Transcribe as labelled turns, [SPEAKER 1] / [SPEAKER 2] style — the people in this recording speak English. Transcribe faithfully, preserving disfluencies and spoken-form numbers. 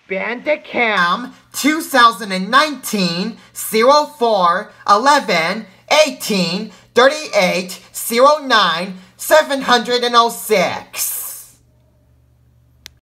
[SPEAKER 1] Bandicam twenty nineteen oh four eleven eighteen thirty-eight oh nine seven hundred oh six.